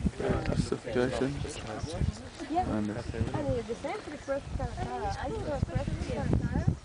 Suffocation. Yeah. And I mean, the same for the first kind of car. I used to have first kind of car.